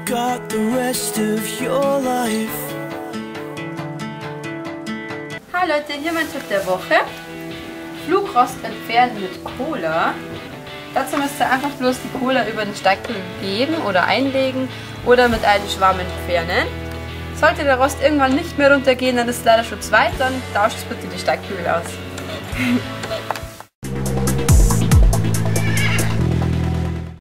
got the rest of your life. Hallo Leute, hier mein Tipp der Woche. Flugrost entfernen mit Cola. Dazu müsst ihr einfach bloß die Cola über den Steigkübel geben oder einlegen oder mit einem Schwamm entfernen. Sollte der Rost irgendwann nicht mehr runtergehen, dann ist es leider schon zu weit, dann tauscht bitte die Steigkübel aus.